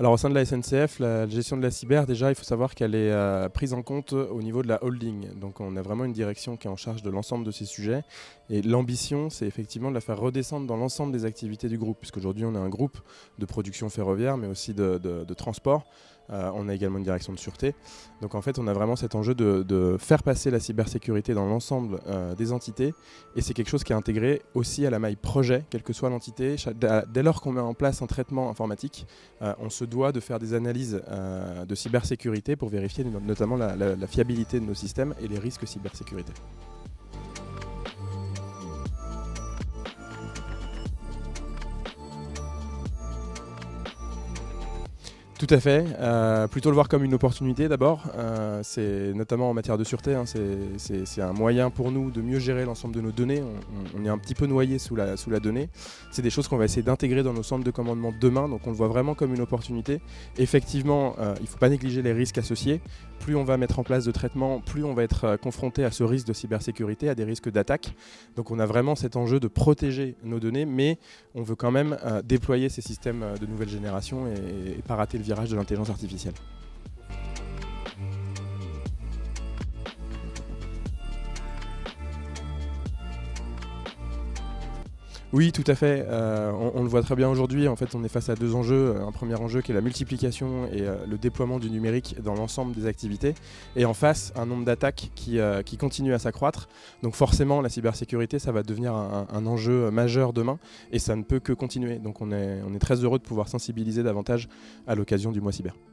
Alors au sein de la SNCF, la gestion de la cyber, déjà, il faut savoir qu'elle est prise en compte au niveau de la holding. Donc on a vraiment une direction qui est en charge de l'ensemble de ces sujets. Et l'ambition, c'est effectivement de la faire redescendre dans l'ensemble des activités du groupe, puisqu'aujourd'hui on a un groupe de production ferroviaire, mais aussi de transport. On a également une direction de sûreté. Donc en fait, on a vraiment cet enjeu de faire passer la cybersécurité dans l'ensemble des entités. Et c'est quelque chose qui est intégré aussi à la maille projet, quelle que soit l'entité. Dès lors qu'on met en place un traitement informatique, on se doit de faire des analyses de cybersécurité pour vérifier notamment la fiabilité de nos systèmes et les risques cybersécurité. Tout à fait, plutôt le voir comme une opportunité d'abord, c'est notamment en matière de sûreté, hein, c'est un moyen pour nous de mieux gérer l'ensemble de nos données, on est un petit peu noyé sous la donnée, c'est des choses qu'on va essayer d'intégrer dans nos centres de commandement demain, donc on le voit vraiment comme une opportunité. Effectivement, il ne faut pas négliger les risques associés, plus on va mettre en place de traitements, plus on va être confronté à ce risque de cybersécurité, à des risques d'attaque, donc on a vraiment cet enjeu de protéger nos données, mais on veut quand même déployer ces systèmes de nouvelle génération et pas rater le virage de l'intelligence artificielle. Oui, tout à fait. On le voit très bien aujourd'hui. En fait, on est face à deux enjeux. Un premier enjeu qui est la multiplication et le déploiement du numérique dans l'ensemble des activités. Et en face, un nombre d'attaques qui continue à s'accroître. Donc forcément, la cybersécurité, ça va devenir un enjeu majeur demain. Et ça ne peut que continuer. Donc on est très heureux de pouvoir sensibiliser davantage à l'occasion du mois cyber.